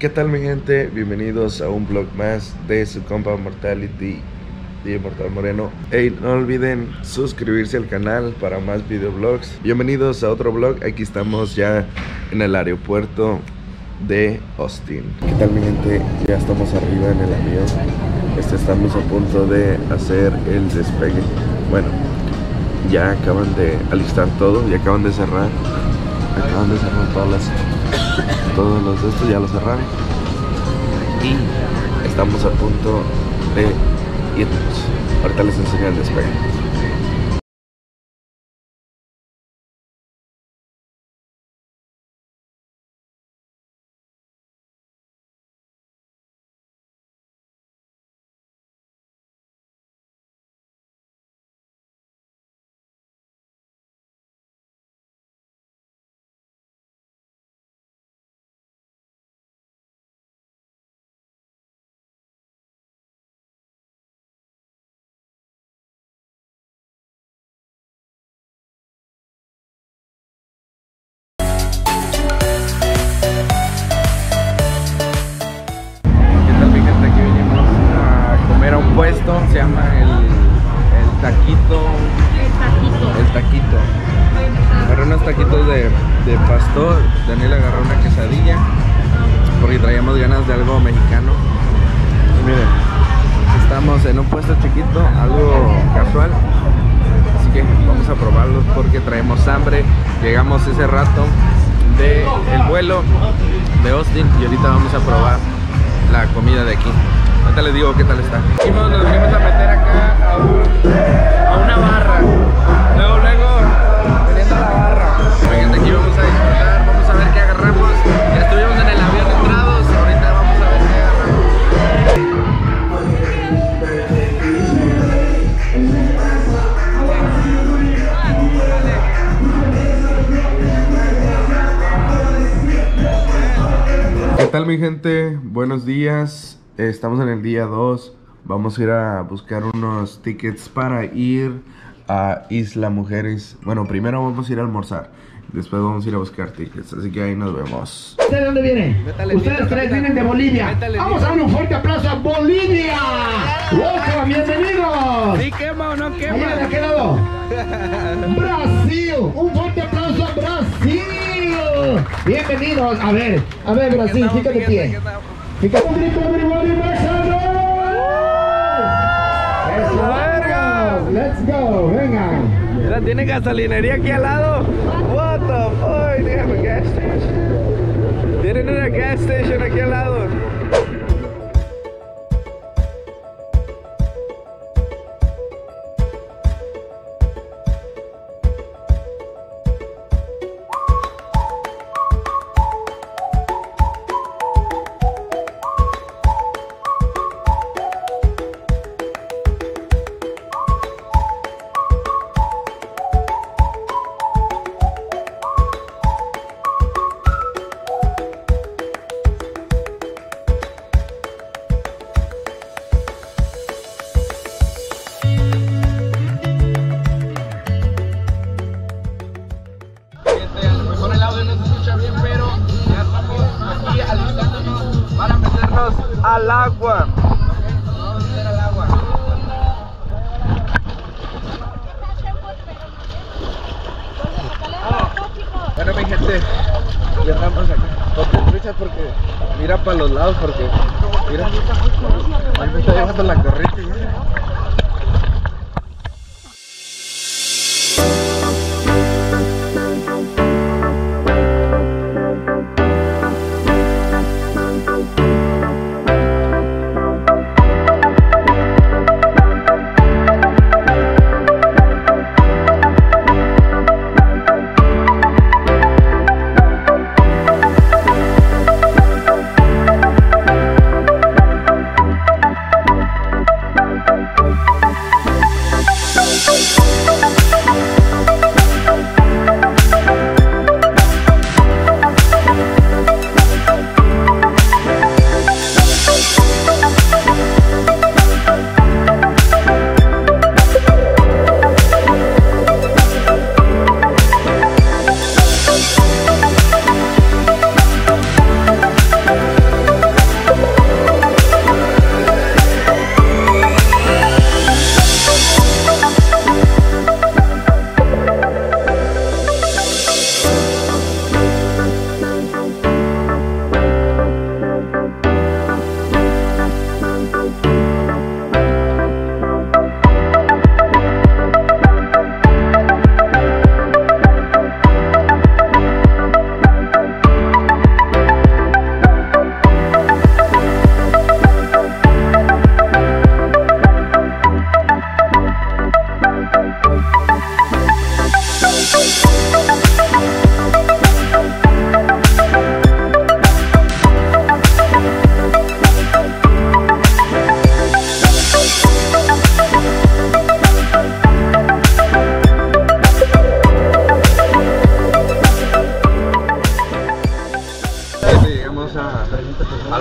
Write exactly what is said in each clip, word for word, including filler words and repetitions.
¿Qué tal mi gente? Bienvenidos a un vlog más de su compa Mortality y Mortal Moreno. Hey, no olviden suscribirse al canal para más videoblogs. Bienvenidos a otro vlog. Aquí estamos ya en el aeropuerto de Austin. ¿Qué tal mi gente? Ya estamos arriba en el avión. Este, estamos a punto de hacer el despegue. Bueno, ya acaban de alistar todo, ya acaban de cerrar. Acaban de cerrar todas las, todos los de estos, ya lo cerraron. Y estamos a punto de irnos. Ahorita les enseño el despegue. Puesto, se llama el, el taquito. El taquito. El taquito. Agarré unos taquitos de, de pastor. Daniel agarró una quesadilla porque traíamos ganas de algo mexicano. Y miren, estamos en un puesto chiquito, algo casual. Así que vamos a probarlos porque traemos hambre. Llegamos ese rato del vuelo de Austin y ahorita vamos a probar la comida de aquí. Ahorita les digo qué tal está. Nos venimos a meter acá a, un, a una barra. Luego, luego, teniendo la barra. Vengan, aquí vamos a disfrutar, vamos a ver qué agarramos. Ya estuvimos en el avión entrados, ahorita vamos a ver qué agarramos. ¿Qué tal mi gente? Buenos días. Estamos en el día dos. Vamos a ir a buscar unos tickets para ir a Isla Mujeres. Bueno, primero vamos a ir a almorzar. Después vamos a ir a buscar tickets. Así que ahí nos vemos. ¿Ustedes de dónde vienen? Métale, Ustedes métale, tres métale. vienen de Bolivia. Métale, Vamos a dar un fuerte aplauso a Bolivia. ¡Welcome! ¡Bienvenidos! ¿Sí quema o no quema? Allá de aquel lado. Brasil. Un fuerte aplauso a Brasil. Bienvenidos. A ver, a ver Brasil, fíjate de pie. Fíjate un grito, everybody, Mexico. Eso, let's go, venga. Mira, tiene gasolinería aquí al lado. What the fuck? They have a gas station. Tienen una gas station aquí al lado. Al agua. Vamos a meter al agua. Bueno mi gente, ya estamos aquí. Ponte truchas porque mira para los lados porque mira, ahí me está llevando la corriente.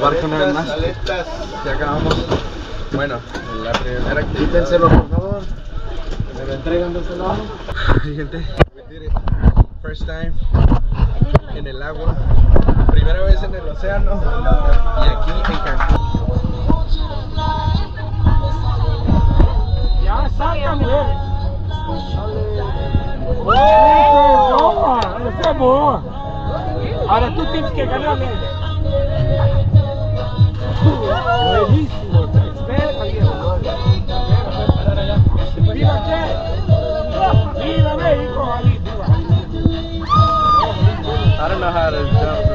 barco una vez más. Ya acabamos. Bueno, la primera actividad. Quítenselo, por favor. Me lo entregan de este lado. Gente, we did it. First time en el agua. Primera vez en el océano. Y aquí en Cancún. Ya, sácame. ¡Oh! ¡Ese es bueno! Ahora tú tienes que ganarle. Buenísimo. Espera, viejo. ¡Viva qué! ¡Viva México! I don't know how to jump.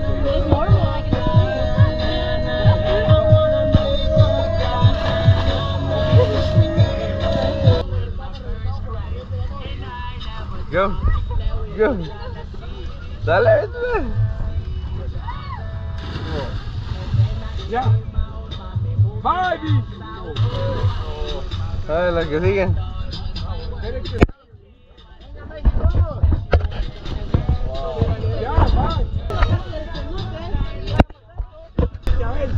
Go, go. Dale, vete. Ya. Bye. A ver, la que sigue. Ya, bye. Ya ves.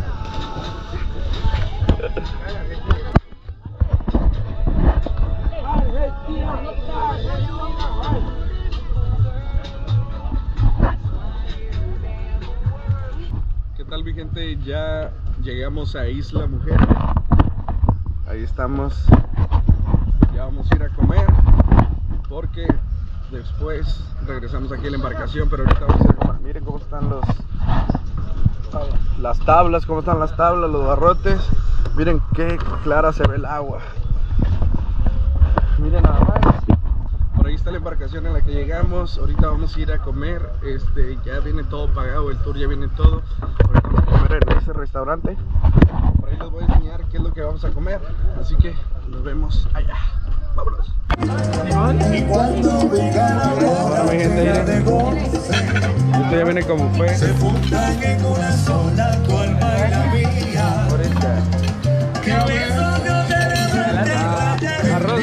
¿Qué tal, mi gente? Ya llegamos a Isla Mujer. Ahí estamos. Ya vamos a ir a comer porque después regresamos aquí a la embarcación, pero ahorita vamos a comer. Miren cómo están los las tablas, cómo están las tablas, los barrotes. Miren qué clara se ve el agua. Miren nada más. Por ahí está la embarcación en la que llegamos. Ahorita vamos a ir a comer. Este, ya viene todo pagado, el tour ya viene todo. Ahorita vamos a comer en ese restaurante. Por ahí les voy a enseñar qué es lo que vamos a comer. Así que nos vemos allá. Vámonos. Ahora mi gente, miren. Esto ya viene como fue. Ahorita. Arroz.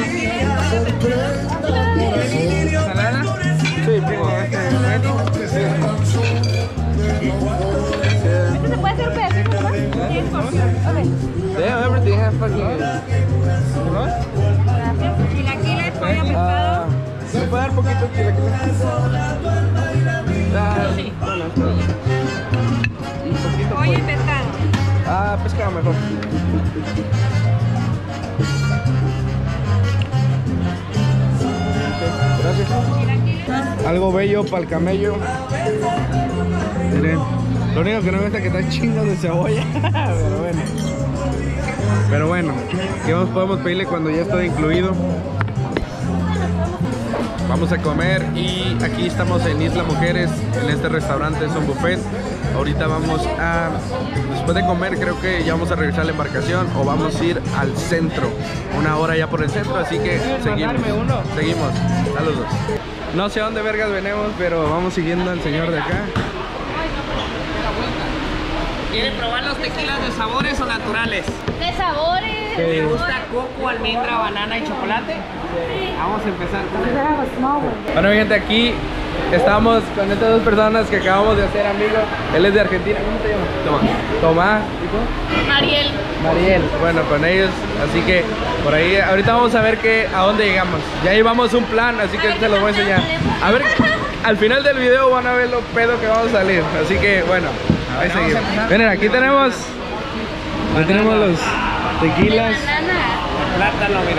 ¿Salada? Sí, primo, este es bueno. ¿Este se puede hacer un pedacito más? Sí, porción. Ok. Damn, everything has fucking... Gracias. Chilaquiles, pollo, pescado. ¿Me puede dar poquito de chilaquiles? Ah, Sí. bueno, está bien. Un poquito, Pollo y pues. pescado. Ah, pescado mejor. Gracias. Chilaquiles. Algo bello para el camello. Miren, lo único que no me gusta es que está chingo de cebolla. Pero bueno. Pero bueno, ¿qué más podemos pedirle cuando ya está incluido? Vamos a comer y aquí estamos en Isla Mujeres, en este restaurante, es un buffet. Ahorita vamos a, después de comer creo que ya vamos a regresar a la embarcación o vamos a ir al centro, una hora ya por el centro, así que seguimos, seguimos, saludos. No sé a dónde vergas venimos, pero vamos siguiendo al señor de acá. ¿Quiere probar los tequilas de sabores o naturales? De sabores. ¿Le gusta coco, almendra, banana y chocolate? Vamos a empezar con el... Bueno, mi gente, aquí estamos con estas dos personas que acabamos de hacer amigos. Él es de Argentina, ¿cómo te llamas? Tomás. Tomás, ¿y tú? Mariel. Mariel, bueno, con ellos, así que por ahí, ahorita vamos a ver que, a dónde llegamos. Ya llevamos un plan, así que se los voy a enseñar. A ver, al final del video van a ver los pedos que vamos a salir, así que bueno, ahí seguimos. Miren, aquí tenemos, aquí tenemos los tequilas. Plátano, mira.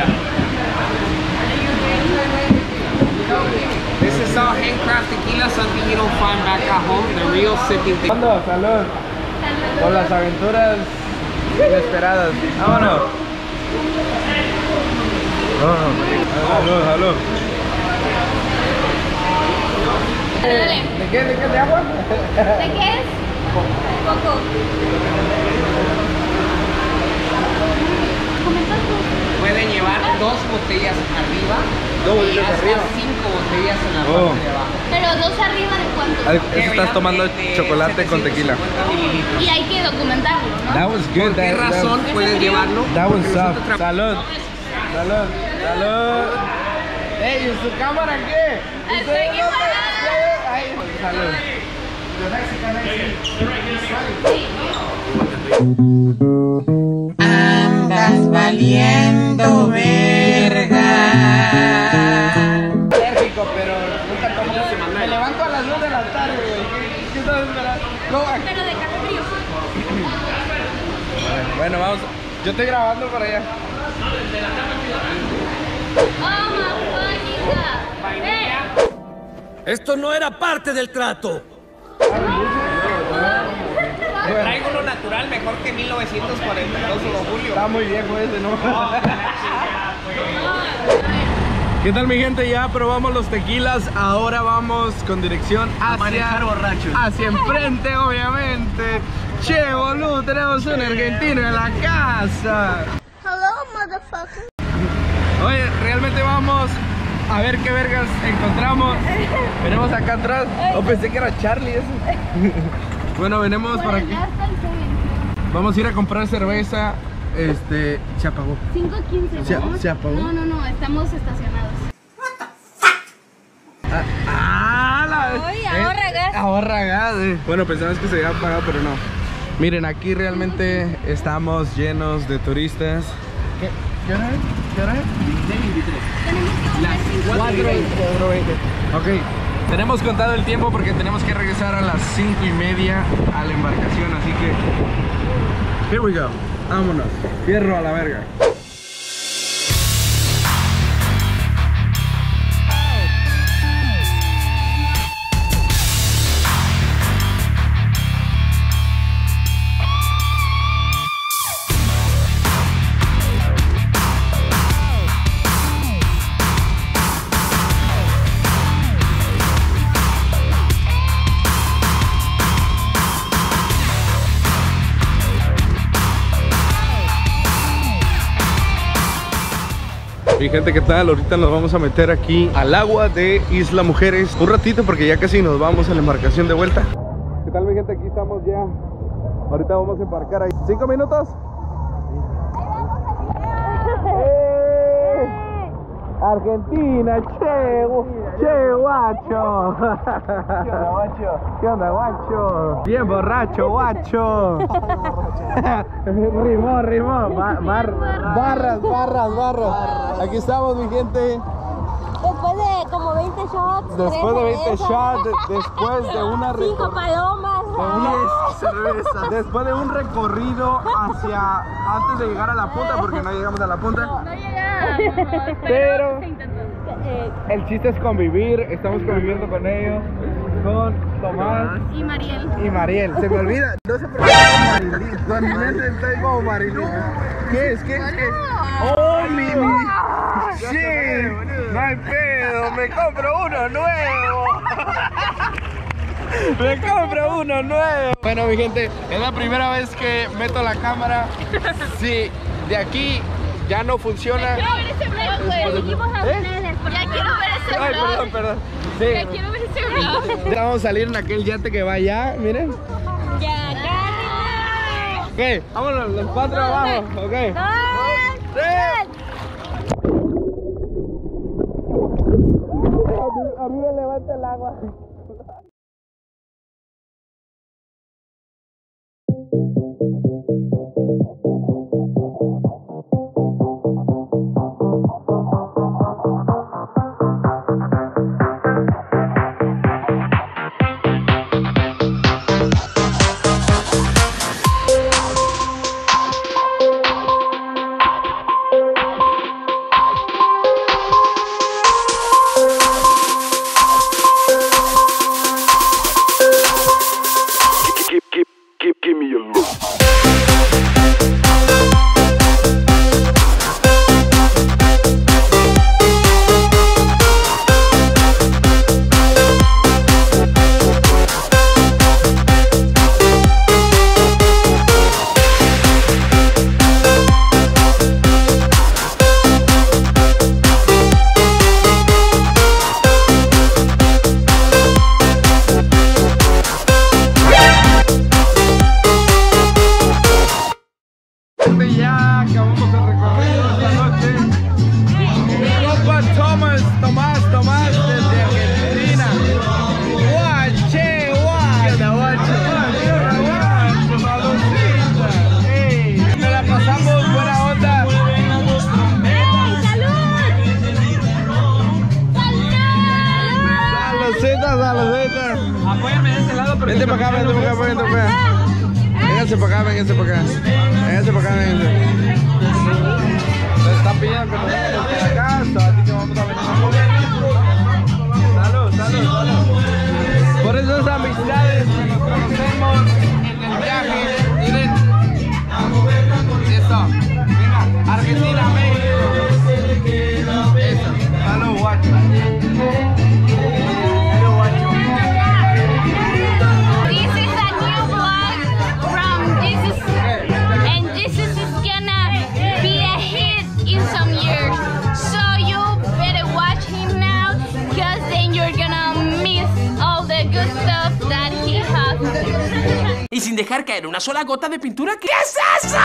This is all handcraft tequila, something you don't find back at home. The real sipping tequila. Salud, salud, por las aventuras inesperadas. Vámonos. Salud, salud. Dale. ¿De qué? ¿De qué? ¿De agua? ¿De qué es? Coco. Pueden llevar dos botellas arriba. Dos y botellas hasta arriba. cinco botellas en la Oh. parte de abajo. Pero dos arriba de cuánto. Al- Eso estás tomando chocolate con tequila. Y hay que documentarlo, ¿no? That was good. ¿Por qué that- razón that- puedes llevarlo? That was Porque soft. nosotros tra- Salud. Salud. Salud. Ey, ¿y su cámara qué? Estoy ¿Ustedes no equiparada. te- Ay, salud. Sí. Andas valiendo verga. Alérgico, pero nunca tomo ese manual. Me levanto a las dos de la tarde, güey. ¿Qué estás esperando? No, Pero de café frío. Bueno, vamos. Yo estoy grabando para allá. Oh, my God. Esto no era parte del trato. traigo uno natural mejor que mil novecientos cuarenta y dos de julio. Está muy viejo ese, ¿no? ¿Qué tal, mi gente? Ya probamos los tequilas. Ahora vamos con dirección hacia hacia enfrente, obviamente. Che, boludo, tenemos un argentino en la casa. Hello, motherfucker. Oye, realmente vamos a ver qué vergas encontramos. Venimos acá atrás. Oh, pensé que era Charlie ese. Bueno, venimos para aquí. Vamos a ir a comprar cerveza. Este, se apagó. cinco quince. Se, se apagó. No, no, no, estamos estacionados. Ah, ah la Ay, ahorra eh, gas. Ahorra gas. eh. Bueno, pensamos que se había apagado, pero no. Miren, aquí realmente estamos llenos de turistas. ¿Qué, ¿Qué hora es? ¿Qué hora es? Las cuatro y veinte. Ok, tenemos contado el tiempo porque tenemos que regresar a las cinco y media a la embarcación, así que here we go, vámonos, fierro a la verga. Mi gente, ¿qué tal? Ahorita nos vamos a meter aquí al agua de Isla Mujeres un ratito porque ya casi nos vamos a la embarcación de vuelta. ¿Qué tal, mi gente? Aquí estamos ya. Ahorita vamos a embarcar ahí. ¿Cinco minutos? ¡Eh! Argentina, che, che, guacho. ¿Qué onda, guacho? ¿Qué onda, guacho? Bien borracho, guacho. Rimó, rimó. Bar, bar, barras, barras, barras. Aquí estamos, mi gente. Después de como veinte shots. Después de veinte shots, de, después de una Cinco palomas. diez cervezas. Después de un recorrido hacia antes de llegar a la punta, porque no llegamos a la punta. No llegamos. Pero se intentó. Eh, el chiste es convivir. Estamos conviviendo con ellos, con Tomás y Mariel. y Mariel. Se me olvida, no sé por qué como Marilyn. Con mi mente estoy como Marilyn. ¿Qué es? ¿Qué es? ¿Qué es? ¡Oh, Mimi! ¡Sí! ¡No hay pedo! ¡Me compro uno nuevo! ¡Me compro uno nuevo! Bueno, mi gente, es la primera vez que meto la cámara. Sí, de aquí ya no funciona. Quiero ver ese vlog, güey. Dijimos a ¿Eh? ustedes. porque Ya quiero ver ese Ay, vlog. perdón, perdón. Sí. Ya quiero ver ese vlog. Ya vamos a salir en aquel yate que va allá, miren. Ya, casi. Ok, vámonos, los cuatro abajo, ok. Dos, tres. A mí me levanta el agua. Ya acabamos el recorrido esta noche. Compa Tomás, Tomás, Tomás desde Argentina. Guache, guache. ¿Qué onda, guacho? Guacho, guacho, para los haters. Apóyame de este lado, pero. Vente para acá, vente para acá, vente para acá. Vénganse para acá, vénganse para acá. Vénganse para acá, vénganse. Nos están pidiendo que nos vayamos para acá, así que vamos a venir. Salud, salud, salud. Por esas amistades que nos conocemos en el viaje directo. Eso. Venga, Argentina, México. Eso. Salud, guacho. Salud, guacho. This is a new vlog from Jesus, and Jesus is gonna be a hit in some years. So you better watch him now, cause then you're gonna miss all the good stuff that he has. Y sin dejar caer una sola gota de pintura. ¿Qué es eso?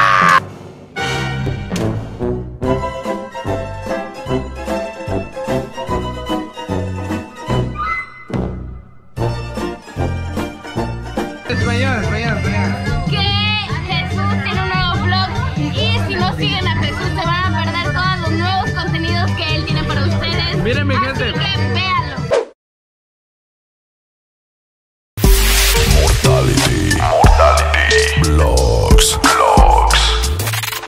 Español, español, español. Que Jesús tiene un nuevo vlog y si no siguen a Jesús se van a perder todos los nuevos contenidos que él tiene para ustedes. Miren, mi Así gente. que véanlo. Mortality.